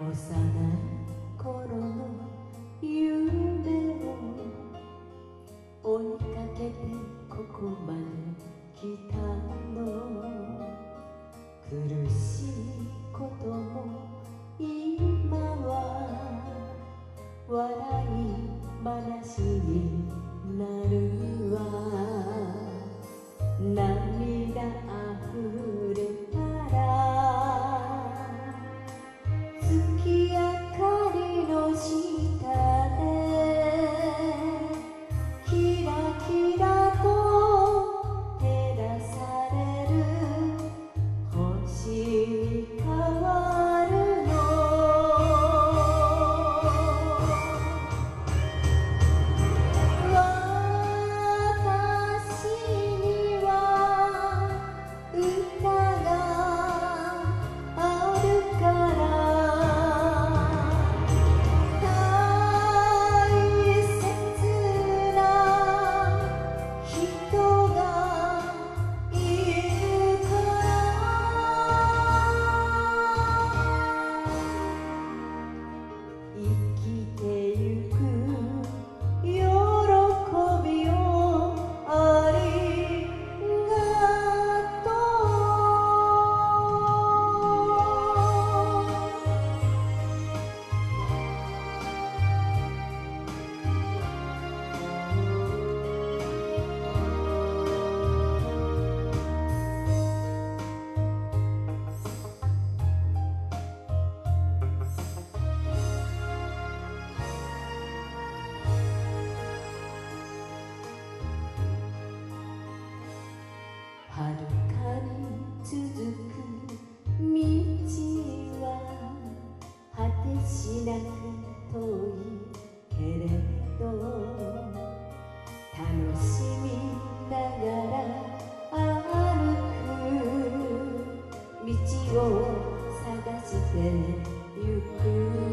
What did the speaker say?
幼い頃の夢を追いかけてここまで来たの。苦しいことも今は笑い話になるわ。涙あふれたら月明かりの下でキラキラと照らされる星に変わるの。私には歌があるから大切な人がいるから生きてゆく喜びをありがと遥かに続く道は果てしなく遠いけれど楽しみながら歩く道を探してゆく